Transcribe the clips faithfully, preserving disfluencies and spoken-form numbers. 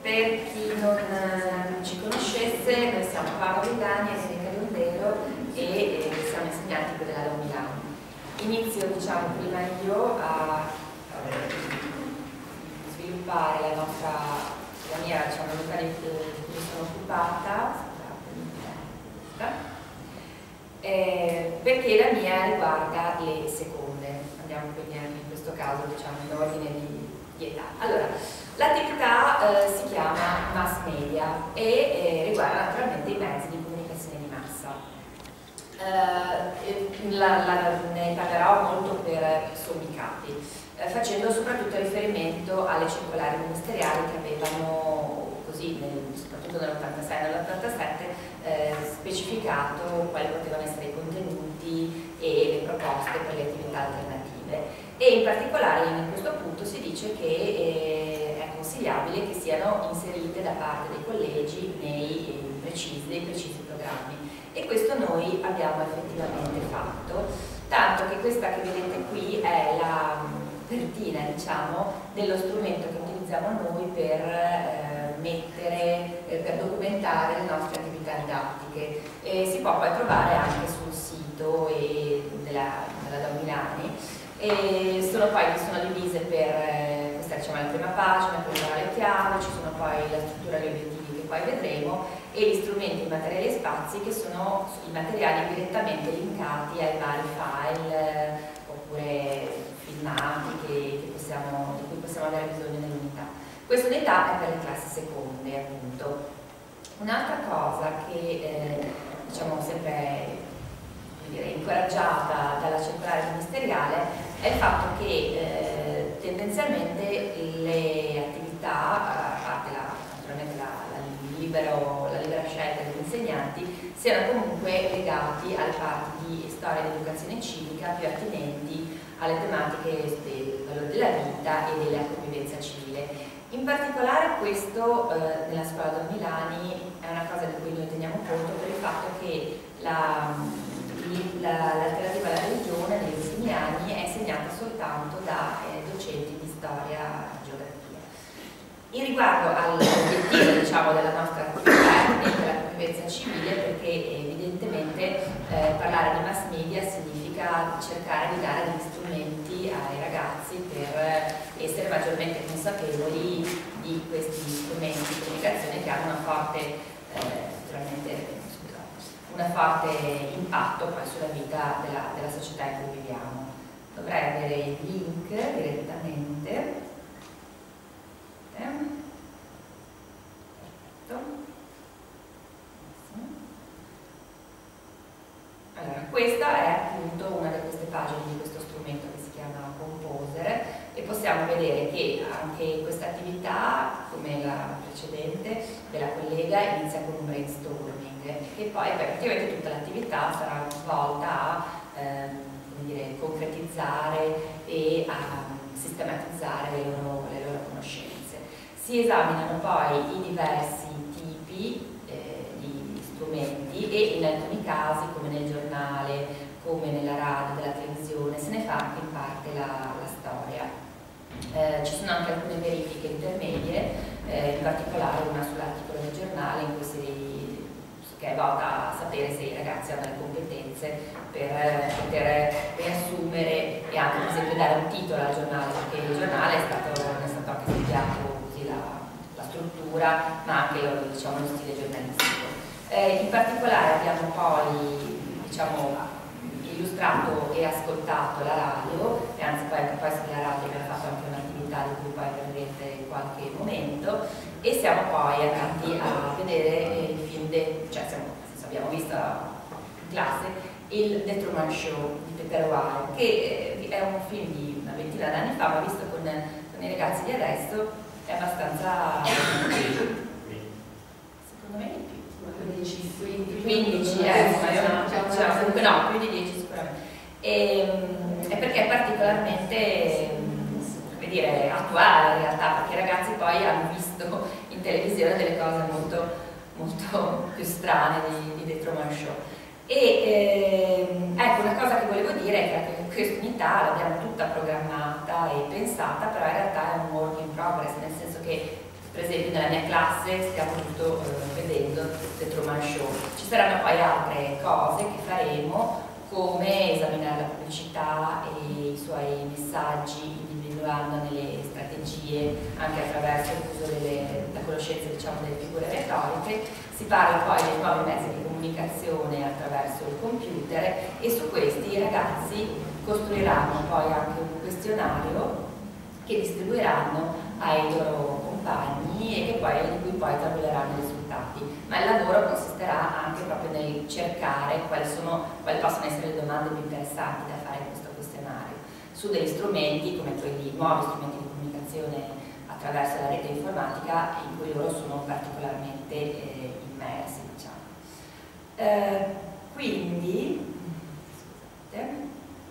Per chi non eh, ci conoscesse, noi siamo Paolo Villani e Erika Dondero e eh, siamo insegnanti qui della Milano. Inizio, diciamo, prima io a, a sviluppare la nostra, la mia, diciamo, locale di cui mi sono occupata, eh, perché la mia riguarda le seconde. Andiamo quindi anche in questo caso, diciamo, in ordine di, di età. Allora, l'attività eh, si chiama mass media e eh, riguarda naturalmente i mezzi di comunicazione di massa. Eh, la, la, ne parlerò molto per sommi capi, eh, facendo soprattutto riferimento alle circolari ministeriali che avevano, così, nel, soprattutto nell'ottantasei e nell'ottantasette, eh, specificato quali potevano essere i contenuti e le proposte per le attività alternative. E in particolare in questo punto si dice che eh, è consigliabile che siano inserite da parte dei collegi nei eh, precisi, dei precisi programmi, e questo noi abbiamo effettivamente fatto, tanto che questa che vedete qui è la pertina, diciamo, dello strumento che utilizziamo noi per eh, mettere, eh, per documentare le nostre attività didattiche. E si può poi trovare anche sul sito e della, della Domilani. E sono poi sono divise per, eh, questa diciamo, è la prima pagina, per dare le chiavi, ci sono poi la struttura e gli obiettivi che poi vedremo, e gli strumenti, i materiali e spazi, che sono i materiali direttamente linkati ai vari file eh, oppure filmati che, che possiamo, di cui possiamo avere bisogno nell'unità. Questa unità è per le classi seconde, appunto. Un'altra cosa che eh, diciamo sempre dire, incoraggiata dalla circolare ministeriale è il fatto che eh, tendenzialmente le attività, a parte la, naturalmente la, la, libero, la libera scelta degli insegnanti, siano comunque legati alle parti di storia ed educazione civica più attinenti alle tematiche del valore della vita e della convivenza civile. In particolare questo eh, nella scuola Don Milani è una cosa di cui noi teniamo conto per il fatto che la l'alternativa alla religione negli ultimi anni è insegnata soltanto da eh, docenti di storia e geografia. In riguardo all'obiettivo diciamo, della nostra attività della convivenza civile, perché evidentemente eh, parlare di mass media significa cercare di dare degli strumenti ai ragazzi per essere maggiormente consapevoli di questi strumenti di comunicazione che hanno una forte eh, naturalmente un forte impatto poi sulla vita della, della società in cui viviamo. Dovrei avere il link direttamente. Eh. Perfetto. Allora, questa è appunto una di queste pagine di questo strumento che si chiama Composer, e possiamo vedere che anche questa attività, come la precedente della collega, inizia con un brainstorming, che poi effettivamente tutta l'attività sarà volta a eh, come dire, concretizzare e a sistematizzare le loro, le loro conoscenze. Si esaminano poi i diversi tipi eh, di strumenti e in alcuni casi, come nel giornale, come nella radio, della televisione, se ne fa anche in parte la, la storia. Eh, ci sono anche alcune verifiche intermedie, eh, in particolare una sull'articolo del giornale in cui si che è volta a sapere se i ragazzi hanno le competenze per poter riassumere e anche per esempio dare un titolo al giornale, perché il giornale è stato, è stato anche studiato così la, la struttura, ma anche lo, diciamo, lo stile giornalistico. Eh, in particolare abbiamo poi diciamo, illustrato e ascoltato la radio, e anzi poi anche poi sulla radio abbiamo fatto anche un'attività di cui poi vedrete qualche momento, e siamo poi andati a vedere il film, de, cioè siamo, abbiamo visto in classe il The Truman Show di Peter Weir, che è un film di una ventina d'anni fa, ma visto con, con i ragazzi di adesso è abbastanza, secondo me di più, quindici, eh, cioè, comunque no, più di dieci sicuramente, e, è perché è particolarmente come dire, attuale in realtà, perché i ragazzi poi hanno visto in televisione delle cose molto, molto più strane di, di The Truman Show. E ehm, ecco, una cosa che volevo dire è che anche questa unità l'abbiamo tutta programmata e pensata, però in realtà è un work in progress, nel senso che Per esempio nella mia classe stiamo tutto eh, vedendo The Truman Show. Ci saranno poi altre cose che faremo, come esaminare la pubblicità e i suoi messaggi, individuando nelle strategie anche attraverso l'uso della conoscenza, diciamo, delle figure retoriche. Si parla poi dei nuovi mezzi di comunicazione attraverso il computer, e su questi i ragazzi costruiranno poi anche un questionario che distribuiranno ai loro compagni e che poi, di cui poi tabuleranno i risultati. Ma il lavoro consisterà anche proprio nel cercare quali, sono, quali possono essere le domande più interessanti da fare in questo questionario, su degli strumenti come quelli, nuovi strumenti di comunicazione attraverso la rete informatica, in cui loro sono particolarmente eh, immersi, diciamo. Eh, quindi scusate.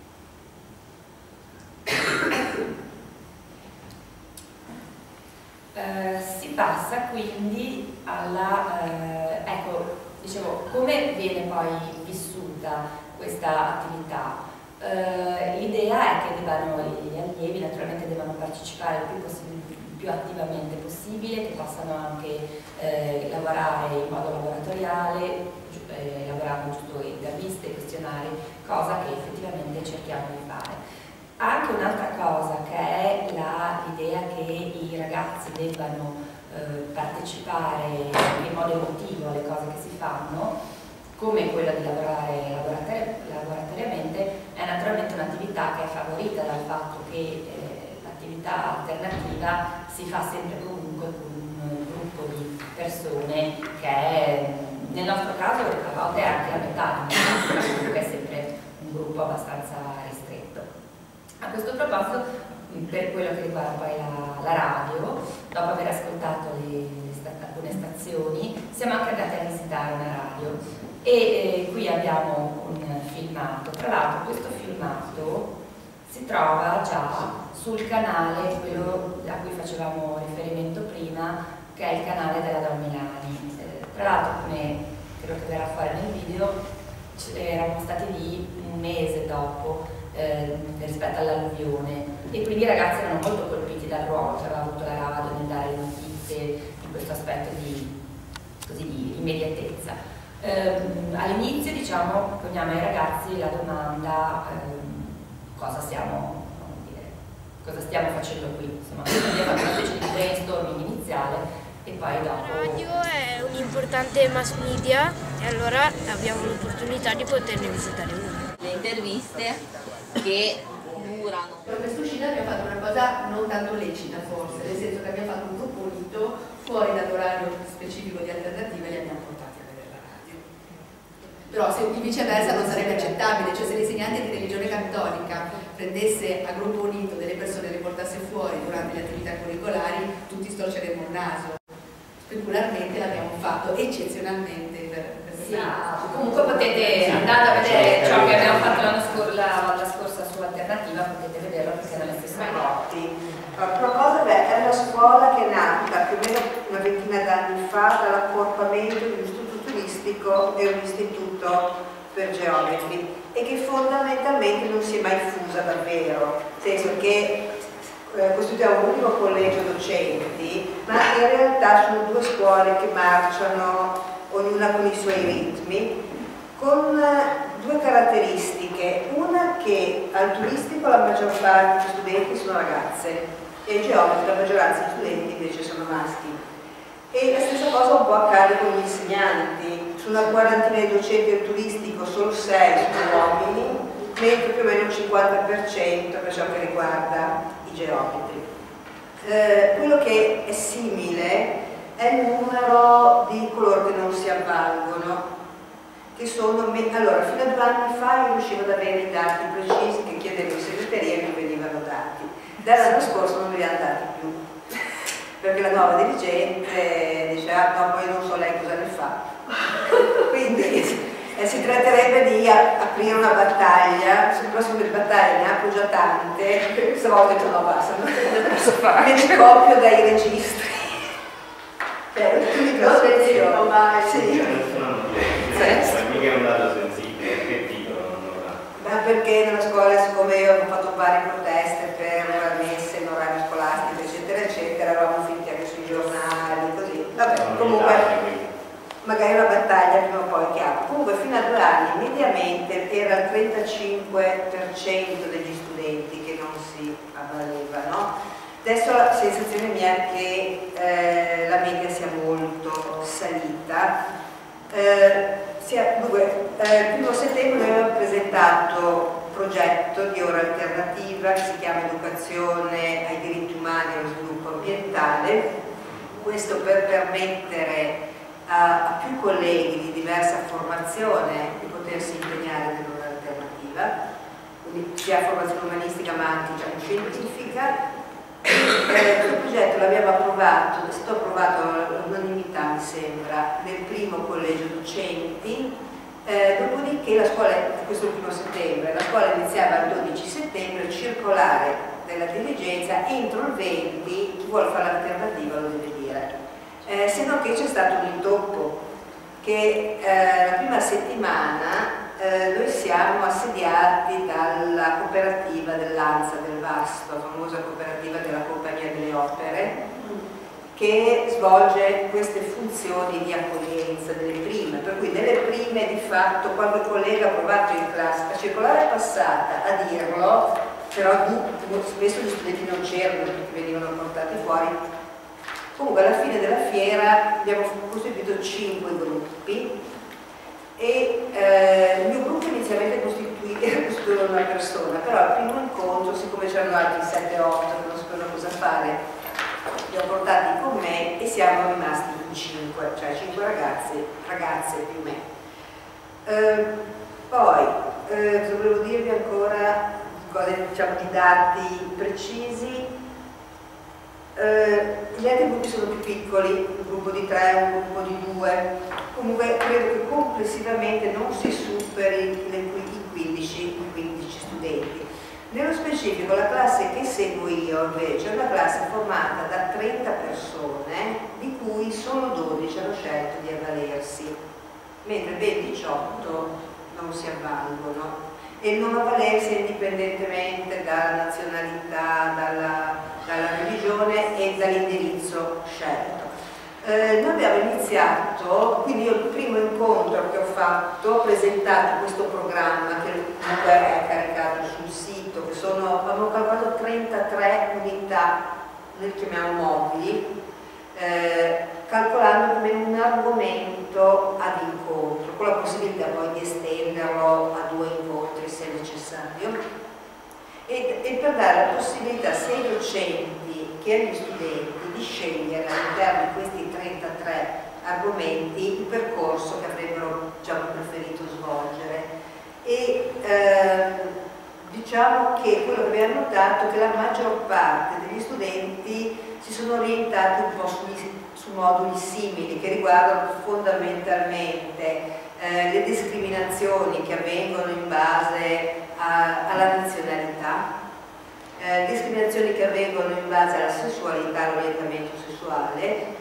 Uh, si passa quindi alla, uh, ecco, dicevo, come viene poi vissuta questa attività? Uh, L'idea è che debbano, gli allievi naturalmente debbano partecipare il più, il più attivamente possibile, che possano anche eh, lavorare in modo laboratoriale, eh, lavorando giusto interviste, questionari, cosa che effettivamente cerchiamo di fare. Anche un'altra cosa, che è l'idea che i ragazzi debbano eh, partecipare in modo emotivo alle cose che si fanno, come quella di lavorare laboratori laboratoriamente, è naturalmente un'attività che è favorita dal fatto che eh, l'attività alternativa si fa sempre comunque con un gruppo di persone che è, nel nostro caso a volte è anche la metà, ma comunque è sempre un gruppo abbastanza ristretto. A questo proposito, per quello che riguarda poi la, la radio, dopo aver ascoltato le, le, alcune stazioni, siamo anche andati a visitare una radio e eh, qui abbiamo un filmato. Tra l'altro questo filmato si trova già sul canale, quello a cui facevamo riferimento prima, che è il canale della Domilani. Eh, tra l'altro, come credo che verrà fuori nel video, eravamo stati lì un mese dopo Eh, rispetto all'alluvione, e quindi i ragazzi erano molto colpiti dal ruolo che aveva avuto la radio nel dare le notizie in questo aspetto di, così, di immediatezza. Eh, all'inizio, diciamo, poniamo ai ragazzi la domanda eh, cosa stiamo, dire, cosa stiamo facendo qui, insomma, abbiamo fatto una specie di brainstorming iniziale e poi dopo... La radio è un importante mass media e allora abbiamo l'opportunità di poterne visitare una. Le interviste che durano. Per questa uscita abbiamo fatto una cosa non tanto lecita forse, nel senso che abbiamo fatto un gruppo unito fuori dall'orario specifico di alternativa e li abbiamo portati a vedere la radio. Però se viceversa non sarebbe accettabile, cioè se l'insegnante di religione cattolica prendesse a gruppo unito delle persone e le portasse fuori durante le attività curricolari, tutti storceremmo il naso. Specularmente l'abbiamo fatto, eccezionalmente per, per sì. Comunque potete, andando a vedere ciò che abbiamo fatto l'anno scor la volta scorsa su Alternativa, potete vederlo perché non è stesso prodotti. Procosa è una scuola che è nata più o meno una ventina d'anni fa dall'accorpamento di un istituto turistico e un istituto per geometri e che fondamentalmente non si è mai fusa davvero, nel senso che eh, costituiamo un unico collegio docenti, ma in realtà sono due scuole che marciano ognuna con i suoi ritmi, con due caratteristiche. Una, che al turistico la maggior parte degli studenti sono ragazze e ai geometri la maggioranza degli studenti invece sono maschi. E la stessa cosa un po' accade con gli insegnanti. Su una quarantina di docenti del turistico solo sei sono uomini, mentre più o meno il cinquanta per cento per ciò che riguarda i geometri. Eh, quello che è simile è il numero di coloro che non si avvalgono, che sono, allora, fino a due anni fa io riuscivo ad avere i dati precisi che chiedevo in segreteria e mi venivano dati. Dall'anno scorso non me li hanno dati più, perché la nuova dirigente dice, ah no, poi non so lei cosa ne fa. Quindi eh, si tratterebbe di aprire una battaglia, sul prossimo delle battaglie ne apro già tante, questa volta no, basta, non posso fare, me ne copio dai registri. Cioè, l'unica soluzione, sì. Ma mica è un dato sensibile, che titolo non lo dà? Ma perché nella scuola, siccome io ho fatto varie proteste per messe in orario scolastico, eccetera, eccetera, eravamo finiti anche sui giornali. magari una battaglia prima o poi che apre. Comunque fino a due anni mediamente era il trentacinque per cento degli studenti che non si avvalevano. Adesso la sensazione mia è che eh, la media sia molto salita. Eh, sia, dunque, eh, il primo settembre noi abbiamo presentato un progetto di ora alternativa che si chiama Educazione ai diritti umani e allo sviluppo ambientale. Questo per permettere a, a più colleghi di diversa formazione di potersi impegnare nell'ora alternativa, quindi sia formazione umanistica ma anche diciamo, scientifica. Eh, questo progetto l'abbiamo approvato, è stato approvato all'unanimità mi sembra nel primo collegio docenti, eh, dopodiché la scuola, questo è il primo settembre, la scuola iniziava il dodici settembre, circolare della dirigenza, entro il venti chi vuole fare l'alternativa lo deve dire, eh, se no che c'è stato un intoppo che eh, la prima settimana eh, noi siamo assediati dalla cooperativa dell'Anza del Vasto, la famosa cooperativa della Compagnia delle Opere, che svolge queste funzioni di accoglienza delle prime, per cui nelle prime di fatto qualche collega ha provato in classe, la circolare è passata a dirlo, però spesso gli studenti non c'erano perché venivano portati fuori. Comunque alla fine della fiera abbiamo costituito cinque gruppi e eh, il mio gruppo inizialmente era costituito da una persona, però al primo incontro, siccome c'erano altri sette otto che non sapevano cosa fare, li ho portati con me e siamo rimasti in cinque, cioè cinque ragazzi, ragazze più me. Eh, poi, eh, cosa volevo dirvi ancora? Cose, diciamo, di dati precisi. Eh, gli altri gruppi sono più piccoli, un gruppo di tre, un gruppo di due, comunque credo che complessivamente non si superi le, i quindici studenti. Nello specifico la classe che seguo io invece è una classe formata da trenta persone, di cui solo dodici hanno scelto di avvalersi, mentre ben diciotto non si avvalgono. E il non avvalersi indipendentemente dalla nazionalità, dalla, dalla religione e dall'indirizzo scelto. Eh, noi abbiamo iniziato, quindi io il primo incontro che ho fatto, ho presentato questo programma che comunque è caricato sul sito, che sono, avevo calcolato trentatré unità, noi chiamiamo mobili, eh, calcolando come un argomento ad incontro, con la possibilità poi di estenderlo a due incontri se necessario, e, e per dare la possibilità sia ai docenti che agli studenti di scegliere all'interno di questi trentatré argomenti il percorso che avrebbero diciamo, preferito svolgere. E ehm, diciamo che quello che abbiamo notato è che la maggior parte degli studenti si sono orientati un po' su, su moduli simili che riguardano fondamentalmente eh, le discriminazioni che avvengono in base a, alla nazionalità, eh, discriminazioni che avvengono in base alla sessualità, all'orientamento sessuale,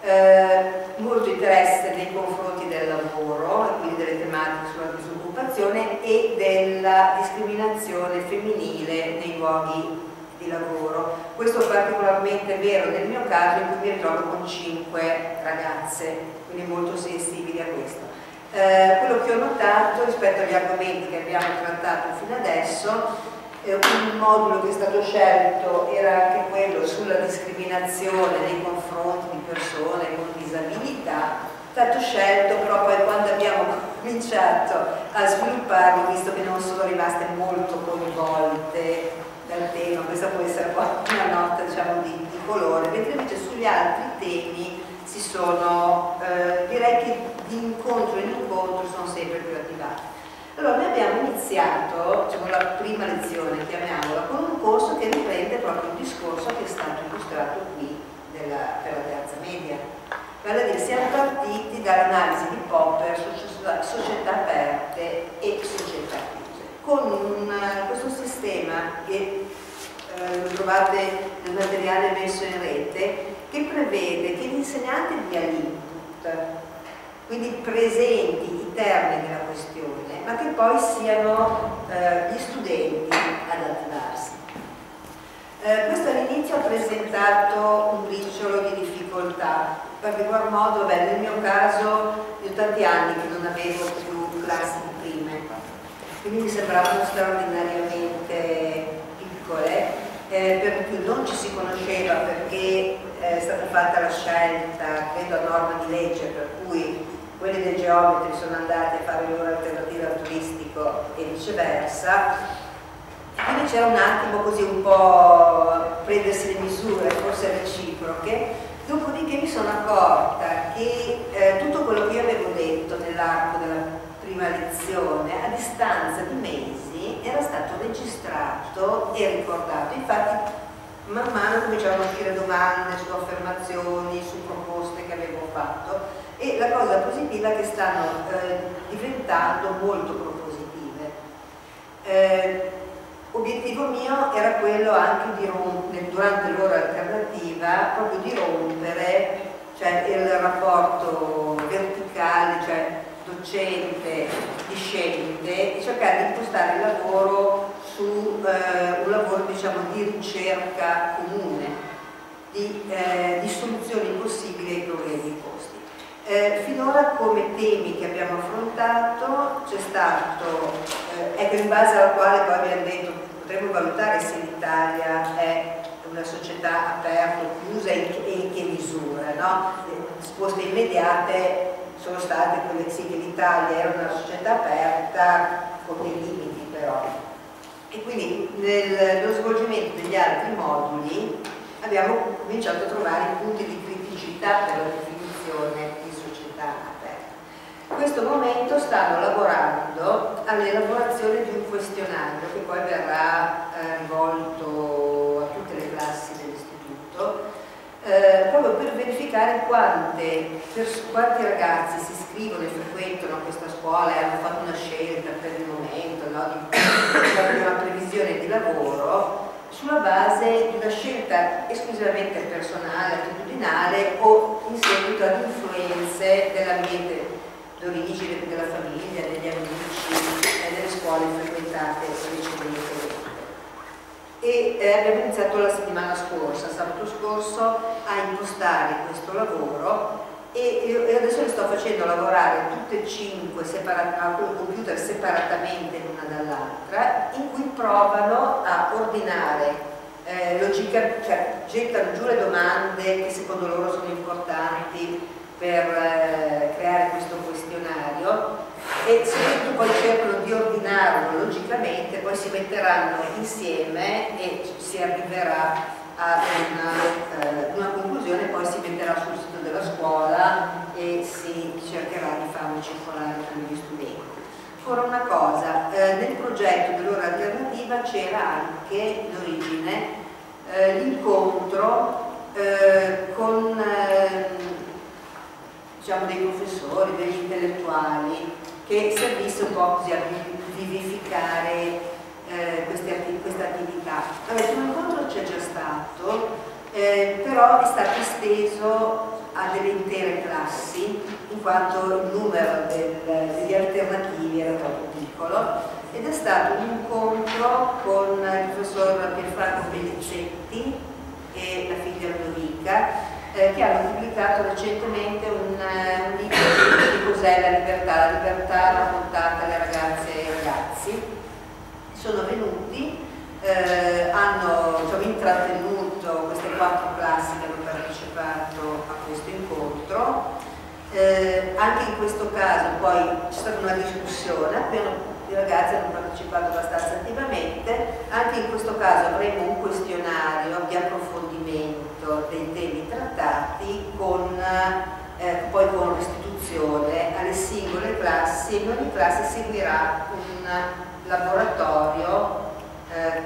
eh, molto interesse nei confronti del lavoro e quindi delle tematiche sulla disoccupazione e della discriminazione femminile nei luoghi di lavoro. Questo è particolarmente vero nel mio caso in cui mi ritrovo con cinque ragazze, quindi molto sensibili a questo. Eh, quello che ho notato rispetto agli argomenti che abbiamo trattato fino adesso, eh, un modulo che è stato scelto era anche quello sulla discriminazione nei confronti di persone con disabilità, è stato scelto, però poi quando abbiamo cominciato a svilupparlo, visto che non sono rimaste molto coinvolte dal tema, questa può essere poi una nota diciamo, di, di colore, mentre invece sugli altri temi si sono, eh, direi che di incontro in incontro sono sempre più attivati. Allora noi abbiamo iniziato, diciamo, la prima lezione, chiamiamola, con un corso che riprende proprio il discorso che è stato illustrato qui della, per la terza media. Vale a dire, siamo partiti dall'analisi di Popper, società, società aperte e società chiuse, con un, questo sistema che eh, lo trovate nel materiale messo in rete, che prevede che l'insegnante dia l'input, quindi presenti i termini della questione, ma che poi siano eh, gli studenti ad attivarsi. Eh, questo all'inizio ha presentato un briciolo di difficoltà, particolar modo, beh, nel mio caso, io ho tanti anni che non avevo più classi di prime, quindi mi sembravano straordinariamente piccole, eh, per cui non ci si conosceva perché è stata fatta la scelta, credo a norma di legge, per cui quelli dei geometri sono andati a fare loro alternativa al turistico e viceversa. Quindi c'era un attimo così un po' prendersi le misure, forse reciproche, dopodiché mi sono accorta che eh, tutto quello che io avevo detto nell'arco della prima lezione, a distanza di mesi, era stato registrato e ricordato. Infatti man mano cominciavano a uscire domande su affermazioni, su proposte che avevo fatto, e la cosa positiva è che stanno eh, diventando molto propositive. Eh, Obiettivo mio era quello anche di rompere, durante l'ora alternativa, proprio di rompere, cioè, il rapporto verticale, cioè docente-discente, e cercare di impostare il lavoro su eh, un lavoro, diciamo, di ricerca comune, di, eh, di soluzioni possibili ai problemi posti. Eh, finora come temi che abbiamo affrontato c'è stato, eh, ecco, in base alla quale poi abbiamo detto potremmo valutare se l'Italia è una società aperta o chiusa e in che, in che misura, no? Le risposte immediate sono state quelle sì, che l'Italia era una società aperta con dei limiti però. E quindi nello svolgimento degli altri moduli abbiamo cominciato a trovare i punti di criticità per la definizione di società aperta. In questo momento stanno lavorando all'elaborazione di un questionario che poi verrà eh, rivolto a tutte le classi dell'istituto, eh, proprio per verificare quante, per, quanti ragazzi si iscrivono e frequentano questa scuola e hanno fatto una scelta per il momento, no, di, di una previsione di lavoro sulla base di una scelta esclusivamente personale, attitudinale o in seguito ad influenze dell'ambiente d'origine, della famiglia, degli amici e delle scuole frequentate recentemente. E eh, abbiamo iniziato la settimana scorsa, sabato scorso, a impostare questo lavoro e io adesso le sto facendo lavorare tutte e cinque a computer separatamente l'una dall'altra, in cui provano a ordinare eh, logica, cioè gettano giù le domande che secondo loro sono importanti per eh, creare questo questionario, e se poi cercano di ordinarlo logicamente, poi si metteranno insieme e si arriverà a una, eh, una conclusione, poi si metterà sul sito della scuola e si cercherà di farlo circolare tra gli studenti. Ora una cosa, eh, nel progetto dell'ora alternativa c'era anche in origine eh, l'incontro eh, con eh, diciamo dei professori, degli intellettuali, che servisse un po' così a vivificare eh, queste atti questa attività. Allora, un incontro c'è già stato, eh, però è stato esteso a delle intere classi, in quanto il numero del, degli alternativi era troppo piccolo, ed è stato un incontro con il professor Pierfranco Pellicetti e la figlia Ludovica, Eh, che hanno pubblicato recentemente un, un libro di cos'è la libertà, la libertà raccontata alle ragazze e ai ragazzi. Sono venuti, eh, hanno diciamo, intrattenuto queste quattro classi che hanno partecipato a questo incontro. Eh, anche in questo caso poi c'è stata una discussione, appena i ragazzi hanno partecipato abbastanza attivamente. Anche in questo caso avremo un questionario di approfondimento dei temi trattati con, eh, poi con restituzione alle singole classi, e in ogni classe seguirà un laboratorio eh,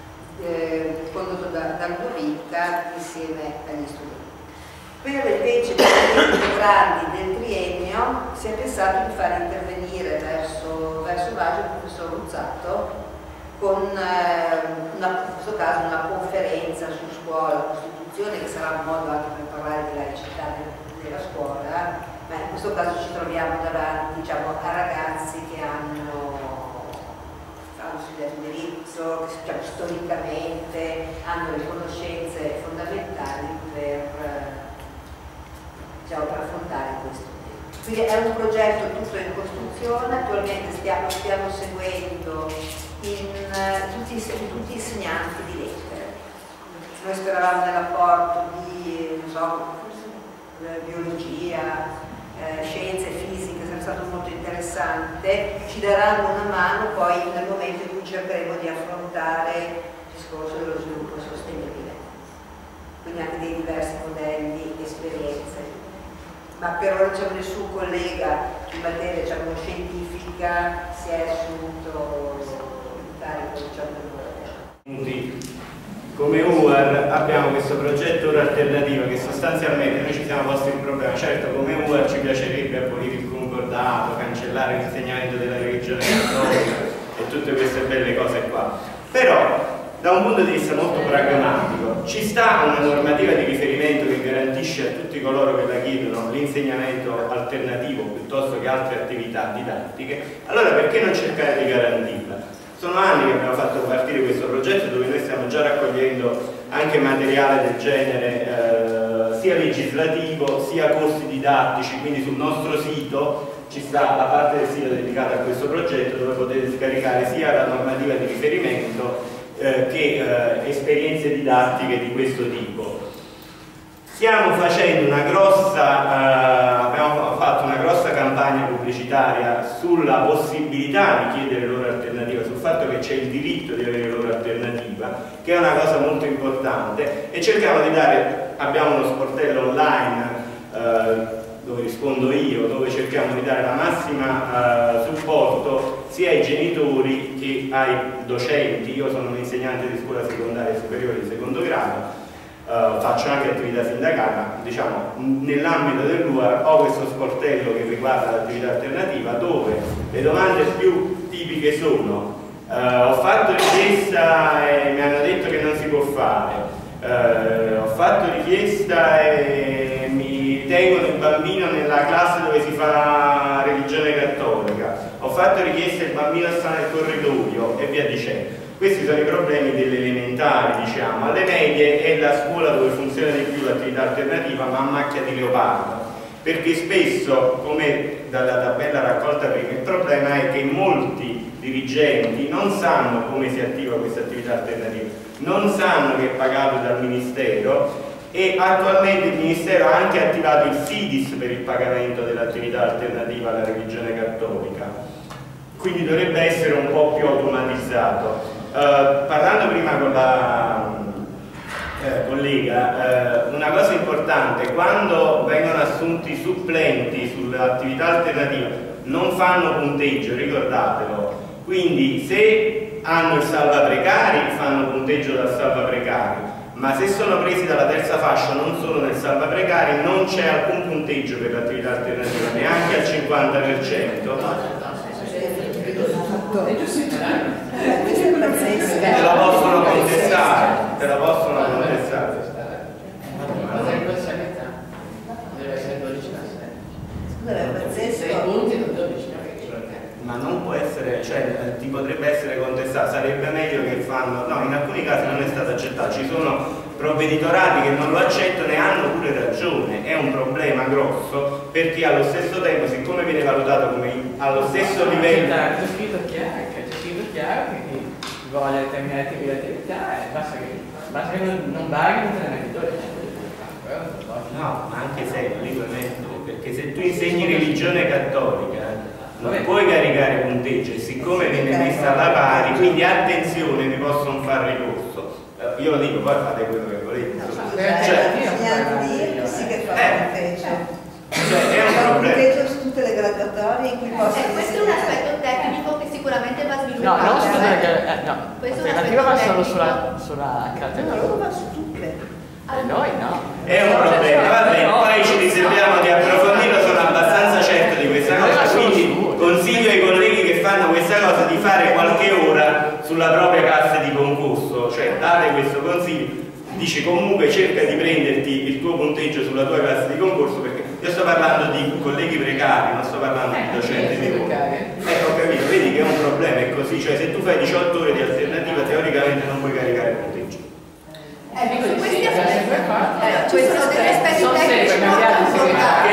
eh, condotto da, da Ludovica insieme agli studenti. Per invece gli studenti grandi del triennio si è pensato di far intervenire verso, verso maggio il professor Ruzzato con eh, una, in questo caso una conferenza su scuola, costituzione, che sarà un modo anche per parlare della laicità della scuola, ma in questo caso ci troviamo davanti, diciamo, a ragazzi che hanno, hanno studiato diritto, che diciamo, storicamente hanno le conoscenze fondamentali per diciamo, per affrontare questo tema. Quindi è un progetto tutto in costruzione, attualmente stiamo, stiamo seguendo in uh, tutti, tutti i insegnanti di lettere. Noi speravamo nell'apporto di, non so, biologia, eh, scienze, fisica, sarebbe stato molto interessante, ci daranno una mano poi nel momento in cui cercheremo di affrontare il discorso dello sviluppo sostenibile, quindi anche dei diversi modelli, esperienze. Ma per ora diciamo, nessun collega in materia diciamo, scientifica si è assunto in carico diciamo, del Come U A R abbiamo questo progetto ora alternativo che sostanzialmente noi ci siamo posti un problema. Certo, come U A R ci piacerebbe abolire il concordato, cancellare l'insegnamento della religione cattolica e tutte queste belle cose qua, però da un punto di vista molto pragmatico ci sta una normativa di riferimento che garantisce a tutti coloro che la chiedono l'insegnamento alternativo piuttosto che altre attività didattiche, allora perché non cercare di garantirla? Sono anni che abbiamo fatto partire questo progetto dove noi stiamo già raccogliendo anche materiale del genere eh, sia legislativo sia corsi didattici, quindi sul nostro sito ci sta la parte del sito dedicata a questo progetto dove potete scaricare sia la normativa di riferimento Eh, che eh, esperienze didattiche di questo tipo. Stiamo facendo una grossa, eh, abbiamo fatto una grossa campagna pubblicitaria sulla possibilità di chiedere loro alternativa, sul fatto che c'è il diritto di avere loro alternativa, che è una cosa molto importante, e cerchiamo di dare, abbiamo uno sportello online eh, dove rispondo io, dove cerchiamo di dare la massima uh, supporto sia ai genitori che ai docenti. Io sono un insegnante di scuola secondaria superiore di secondo grado, uh, faccio anche attività sindacale, ma diciamo nell'ambito dell'U A R ho questo sportello che riguarda l'attività alternativa dove le domande più tipiche sono uh, ho fatto richiesta e mi hanno detto che non si può fare, uh, ho fatto richiesta e mi tengono il bambino nella classe dove si fa religione cattolica, ho fatto richiesta e il bambino sta nel corridoio e via dicendo. Questi sono i problemi delle elementari, diciamo. Alle medie è la scuola dove funziona di più l'attività alternativa, ma a macchia di leopardo, perché spesso, come dalla tabella raccolta prima, il problema è che molti dirigenti non sanno come si attiva questa attività alternativa, non sanno che è pagato dal Ministero, e attualmente il Ministero ha anche attivato il FIDIS per il pagamento dell'attività alternativa alla religione cattolica, quindi dovrebbe essere un po' più automatizzato. Uh, parlando prima con la eh, collega, eh, una cosa importante, quando vengono assunti supplenti sull'attività alternativa non fanno punteggio, ricordatelo, quindi se hanno il salva precari fanno punteggio dal salva precario, ma se sono presi dalla terza fascia non sono nel salva precari non c'è alcun punteggio per l'attività alternativa, neanche al cinquanta per cento. Te la possono contestare, te la possono contestare. Ma non può essere, cioè ti potrebbe essere contestato, sarebbe meglio che fanno, no, in alcuni casi non è stato accettato, ci sono provveditorati che non lo accettano e hanno pure ragione, è un problema grosso perché allo stesso tempo, siccome viene valutato come allo stesso livello... C'è scritto chiaro, c'è scritto chiaro che chi voglia determinate tipi di attività basta che, basta che non, non paghi non te ne metti dodici. No, ma anche se lo dico mettere, perché se tu insegni religione cattolica non puoi caricare punteggio e siccome viene messa alla pari, quindi attenzione, mi possono fare ricorso. Io lo dico, poi fate quello che volete. Cioè, sì che fa punteggio. Cioè, è un fa problema. punteggio su tutte le graduatorie in cui possono Eh, questo è un aspetto tecnico che sicuramente va No, sviluppato. non su tutte le eh, no, Questo è un l'alternativa va aspetto solo tecnico. sulla, sulla No, carta. loro va su tutte. E noi no. È un problema, va bene, poi ci riserviamo di approfondirlo, sono abbastanza certo di questa cosa, quindi consiglio ai colleghi che fanno questa cosa di fare qualche ora sulla propria classe di concorso, cioè date questo consiglio, dici comunque cerca di prenderti il tuo punteggio sulla tua classe di concorso, perché io sto parlando di colleghi precari, non sto parlando di docenti di lavoro. Eh, ho capito, vedi che è un problema, è così, cioè se tu fai diciotto ore di alternativa teoricamente non puoi caricare il punteggio. Eh, su questi aspetti, Eh, ci sono degli aspetti tecnici molto importanti.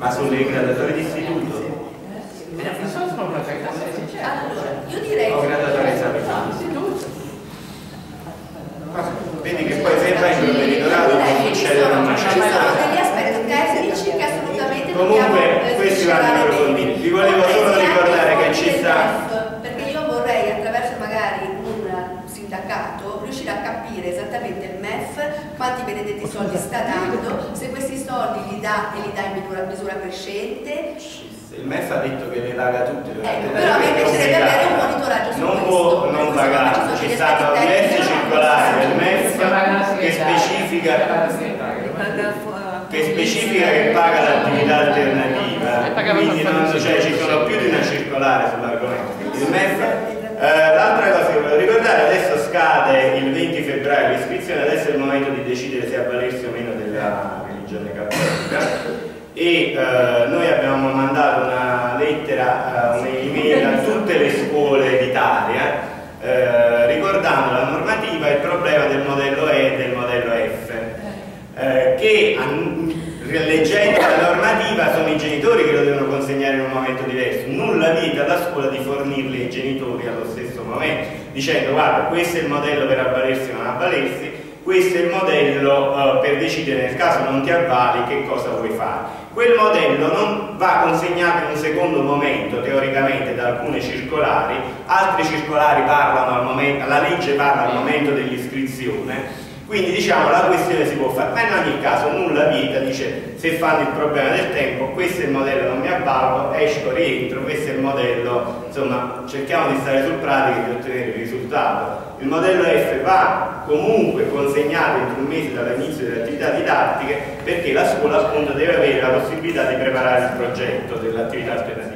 Ma sulle graduatorie d'istituto? Eh, sono solo una classe, certo. Allora, io direi O graduatorie salariali? Istituto. Vedi che poi se vai in provveditorato non succede una ci sono degli aspetti tecnici che assolutamente Comunque dobbiamo questi vanno sviscerare approfonditi. bene. Vi volevo solo Compresi ricordare anche che ci del sta. M E F, perché io vorrei attraverso magari un sindacato riuscire a capire esattamente il M E F quanti benedetti soldi sta dando, se questi soldi li dà e li dà in misura, misura crescente. Il M E F ha detto che le paga tutte, Ecco, però a me piacerebbe avere un monitoraggio su non questo. può non Così pagare, come ci sono sta degli aspetti diversi tecnici, circolari del M E F che specifica che specifica che paga l'attività alternativa, quindi non, cioè, ci sono più di una circolare sull'argomento. Il M E F, eh, l'altra cosa che volevo ricordare, adesso scade il venti febbraio l'iscrizione, adesso è il momento di decidere se avvalersi o meno della religione cattolica. E eh, noi abbiamo mandato una lettera, eh, un'email a tutte le scuole d'Italia eh, ricordando la normativa e il problema del modello E e del modello F eh, che leggendo la normativa sono i genitori che lo devono consegnare in un momento diverso, nulla vieta alla scuola di fornirli ai genitori allo stesso momento dicendo guarda questo è il modello per avvalersi o non avvalersi, questo è il modello uh, per decidere nel caso non ti avvali che cosa vuoi fare. Quel modello non va consegnato in un secondo momento teoricamente da alcune circolari, altre circolari parlano al momento, la legge parla al momento dell'iscrizione, quindi diciamo la questione si può fare, ma in ogni caso nulla vieta, dice se fanno il problema del tempo, questo è il modello, non mi avvalgo, esco, rientro, questo è il modello, insomma cerchiamo di stare sul pratico e di ottenere il risultato. Il modello F va comunque consegnato entro un mese dall'inizio delle attività didattiche perché la scuola appunto deve avere la possibilità di preparare il progetto dell'attività alternativa.